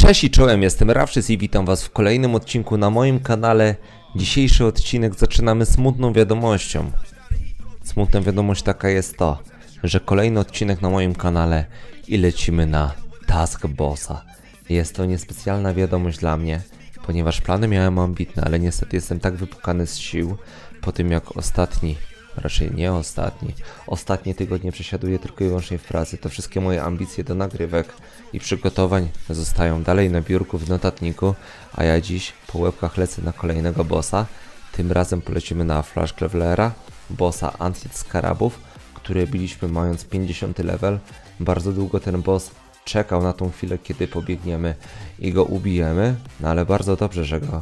Cześć i czołem, jestem Rawszys i witam was w kolejnym odcinku na moim kanale. Dzisiejszy odcinek zaczynamy smutną wiadomością. Smutna wiadomość taka jest to, że kolejny odcinek na moim kanale i lecimy na Task Bossa. Jest to niespecjalna wiadomość dla mnie, ponieważ plany miałem ambitne, ale niestety jestem tak wypukany z sił po tym jak ostatnie tygodnie przesiaduję tylko i wyłącznie w pracy, to wszystkie moje ambicje do nagrywek i przygotowań zostają dalej na biurku w notatniku, a ja dziś po łebkach lecę na kolejnego bossa. Tym razem polecimy na Flash Gravelera, bossa Ancient Scarabów, który biliśmy mając 50 level. Bardzo długo ten boss czekał na tą chwilę, kiedy pobiegniemy i go ubijemy, no ale bardzo dobrze,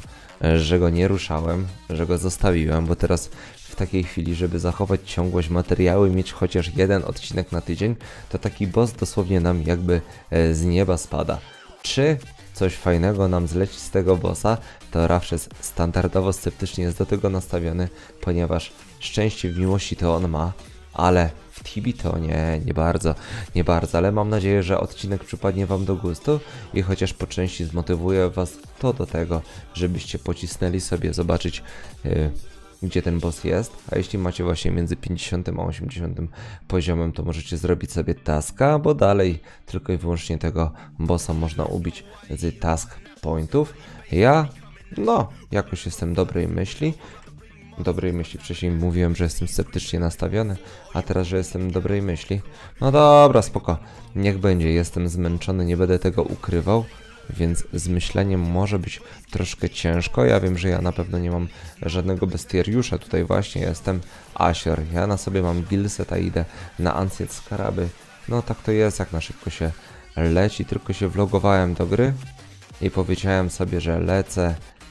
że go nie ruszałem, że go zostawiłem, bo teraz w takiej chwili, żeby zachować ciągłość materiału i mieć chociaż jeden odcinek na tydzień, to taki boss dosłownie nam jakby z nieba spada. Czy coś fajnego nam zleci z tego bossa, to Rawszys standardowo sceptycznie jest do tego nastawiony, ponieważ szczęście w miłości to on ma, ale w Tibi to nie bardzo, ale mam nadzieję, że odcinek przypadnie wam do gustu i chociaż po części zmotywuje was to do tego, żebyście pocisnęli sobie zobaczyć gdzie ten boss jest, a jeśli macie właśnie między 50 a 80 poziomem, to możecie zrobić sobie taska, bo dalej tylko i wyłącznie tego bossa można ubić z task pointów. Ja, jakoś jestem dobrej myśli, wcześniej mówiłem, że jestem sceptycznie nastawiony, a teraz, że jestem dobrej myśli. No dobra, spoko, niech będzie, jestem zmęczony, nie będę tego ukrywał, więc z myśleniem może być troszkę ciężko. Ja wiem, że ja na pewno nie mam żadnego bestiariusza, tutaj właśnie jestem Asier, ja na sobie mam Gilset, a idę na Ancient Scaraby. No tak to jest, jak na szybko się leci, tylko się vlogowałem do gry i powiedziałem sobie, że lecę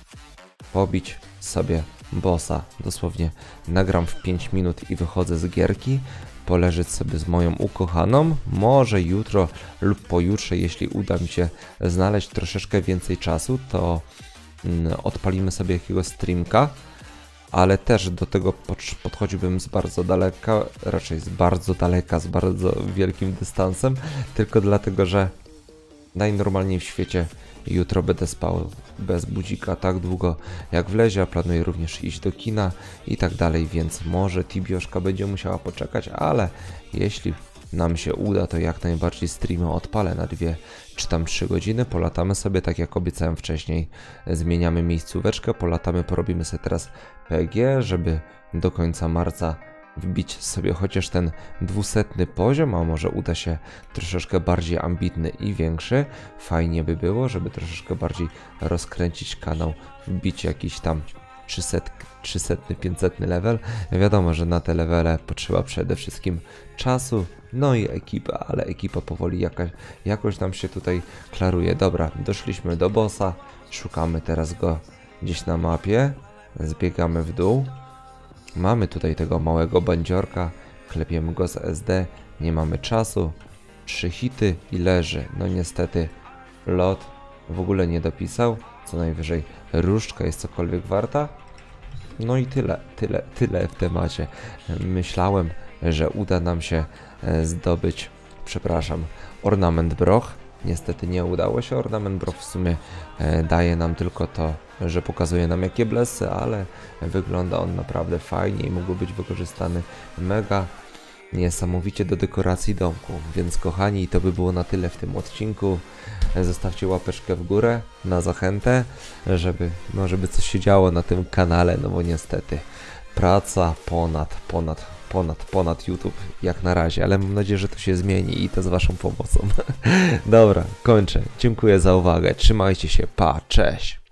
pobić sobie bossa. Dosłownie nagram w 5 minut i wychodzę z gierki, poleżeć sobie z moją ukochaną, może jutro lub pojutrze, jeśli uda mi się znaleźć troszeczkę więcej czasu, to odpalimy sobie jakiegoś streamka, ale też do tego podchodziłbym z bardzo daleka, raczej z bardzo wielkim dystansem, tylko dlatego, że najnormalniej w świecie jutro będę spał bez budzika tak długo jak wlezie, a planuję również iść do kina i tak dalej, więc może Tibioszka będzie musiała poczekać, ale jeśli nam się uda, to jak najbardziej streamy odpalę na 2 czy tam 3 godziny, polatamy sobie, tak jak obiecałem wcześniej, zmieniamy miejscóweczkę, polatamy, porobimy sobie teraz PG, żeby do końca marca wbić sobie chociaż ten 200 poziom, a może uda się troszeczkę bardziej ambitny i większy. Fajnie by było, żeby troszeczkę bardziej rozkręcić kanał, wbić jakiś tam 300, 500 level. Wiadomo, że na te levele potrzeba przede wszystkim czasu, no i ekipa, ale ekipa powoli jakoś nam się tutaj klaruje. Dobra, doszliśmy do bossa, szukamy teraz go gdzieś na mapie, zbiegamy w dół. Mamy tutaj tego małego bandziorka, klepiemy go z SD, nie mamy czasu, 3 hity i leży. No niestety lot w ogóle nie dopisał, co najwyżej różdżka jest cokolwiek warta. No i tyle w temacie. Myślałem, że uda nam się zdobyć, ornament broch. Niestety nie udało się. Ornament broch w sumie daje nam tylko to, że pokazuje nam jakie blessy, ale wygląda on naprawdę fajnie i mógł być wykorzystany mega niesamowicie do dekoracji domku. Więc kochani, to by było na tyle w tym odcinku. Zostawcie łapeczkę w górę na zachętę, żeby coś się działo na tym kanale, no bo niestety praca ponad YouTube jak na razie, ale mam nadzieję, że to się zmieni i to z waszą pomocą. Dobra, kończę. Dziękuję za uwagę. Trzymajcie się. Pa, cześć.